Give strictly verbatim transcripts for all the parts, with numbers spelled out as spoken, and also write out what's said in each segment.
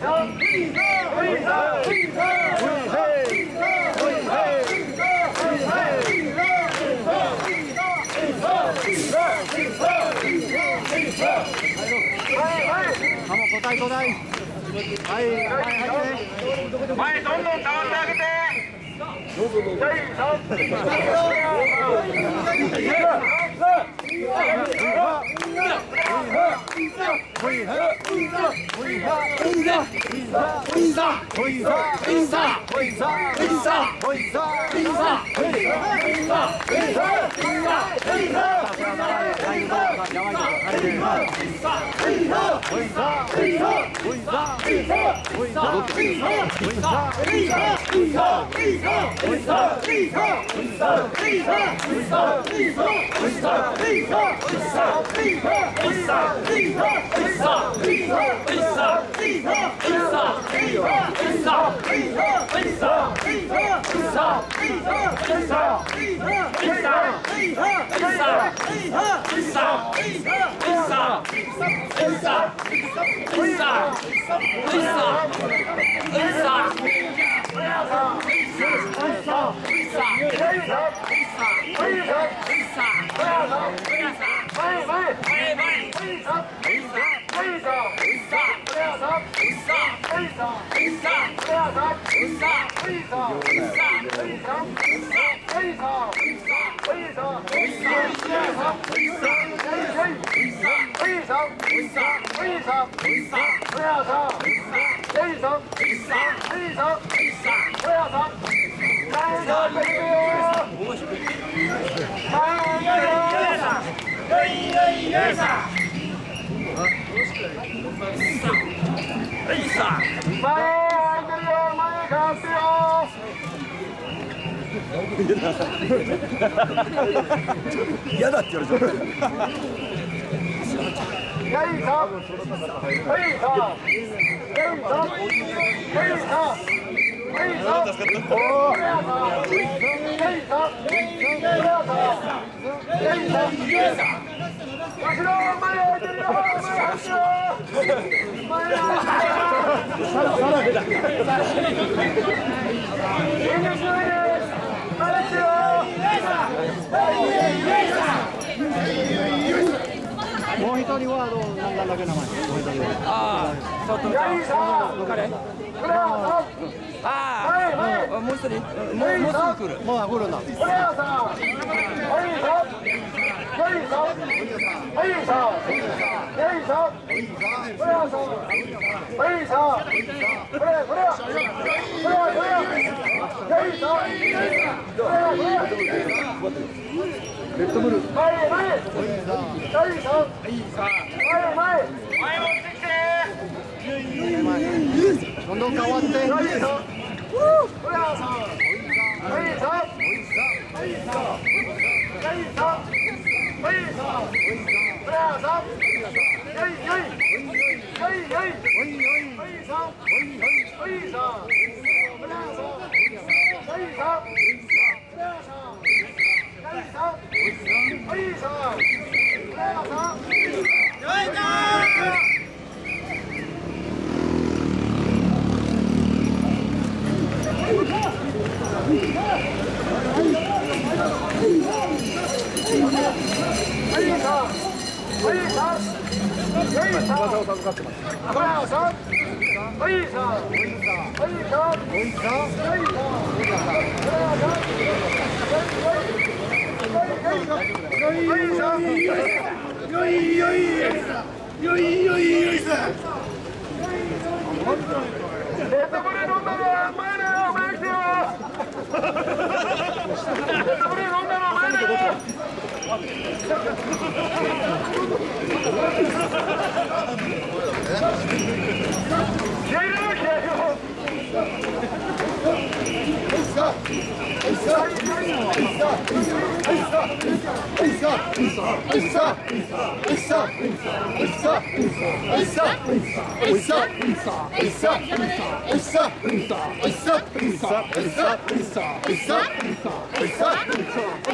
答え答え。はい、前入って。前どんどん倒してあげて。どうぞどうぞ。嫌だって言われちゃった。もう一人はどうなんだっけ名前。ああ、ちょっと彼。ああ、もう一人、もうもうすぐ来る。もう来るんだ。レッドブル。前前。どんどん変わって。Issa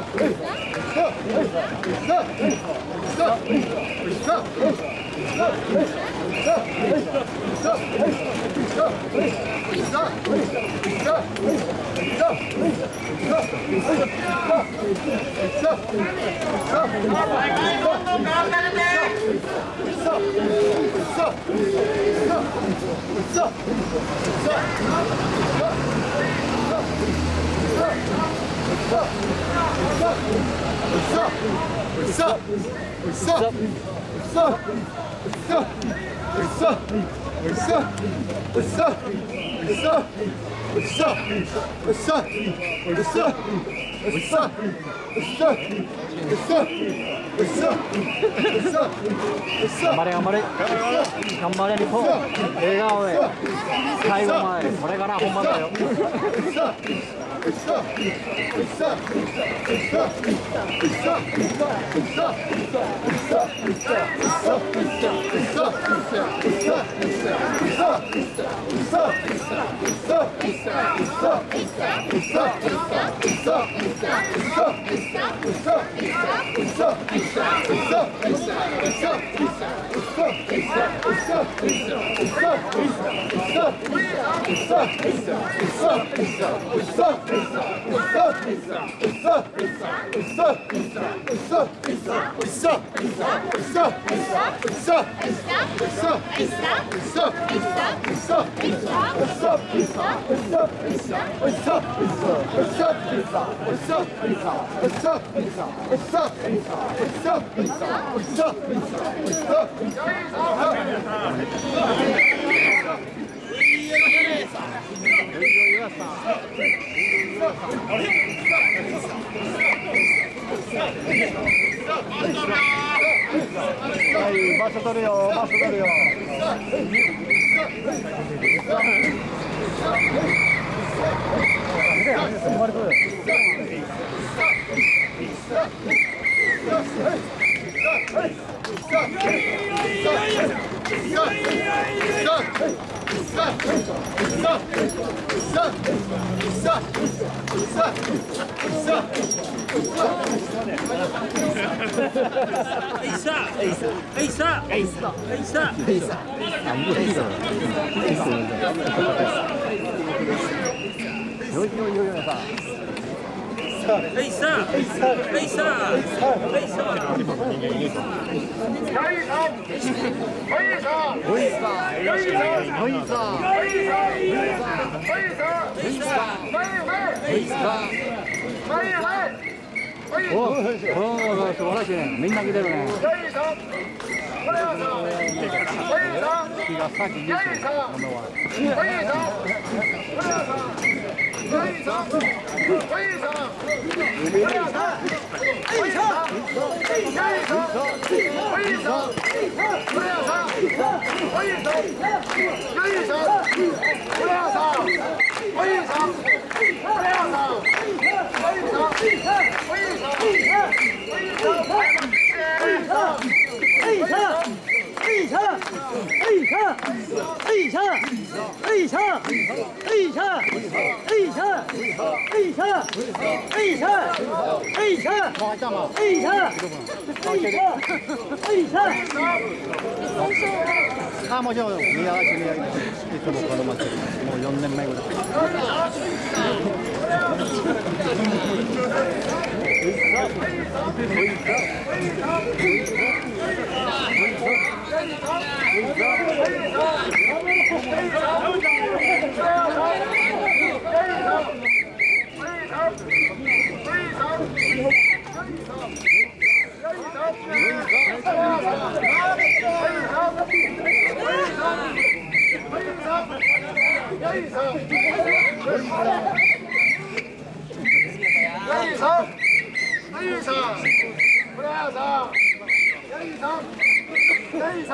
頑張れ頑張れ頑張れ日本笑顔で最後までこれから本番だよはい場所取るよ場所取るよおお、素晴らしいね。みんな来てるね。気が先に。今度は。あ、もちろん宮崎宮崎いつもこの町もうよねんまえぐらい。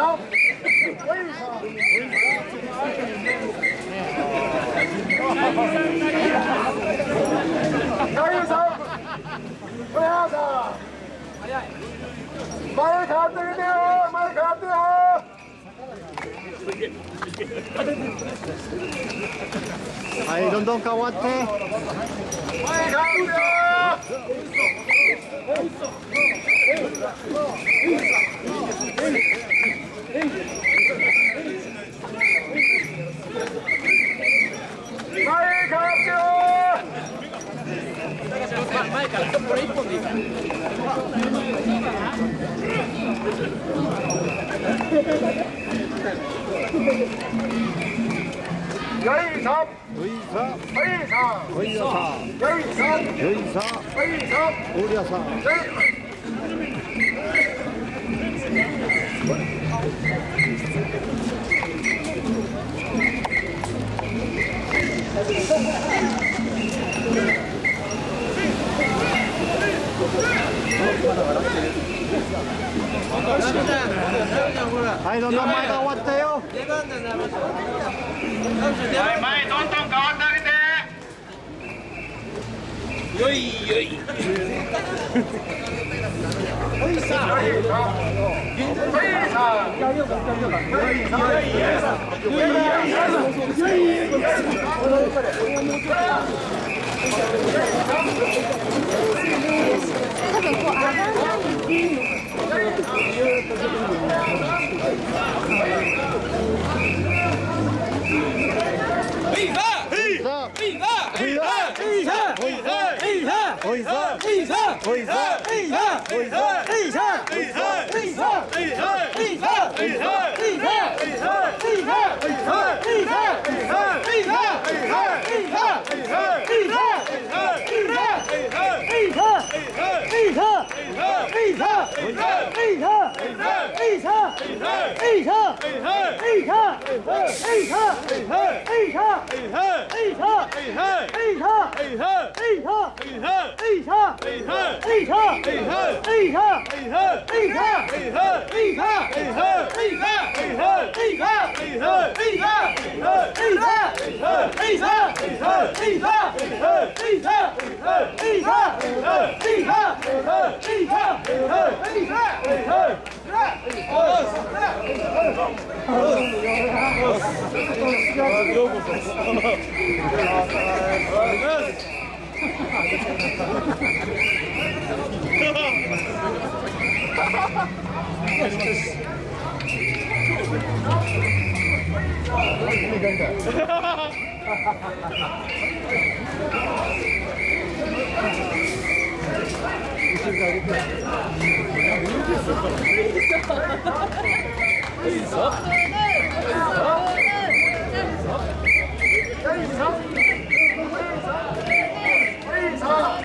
前変わってきてよ、前変わってよ。 はい、どんどん変わって。 前変わってよ。前変わってよ。 前からこれ一本でいいから。 よいしょ。 よいさ。 よいしょ。 よいさ。 よいしょ。 よいさ。 よいしょ。 おりゃさ。はい、どんどん前が終わったよ。 はい、前どんどん変わってあげて。よいよい。おいさ。おいさ。おいさ。 多分こう上がらないでいいの。 いいぞ。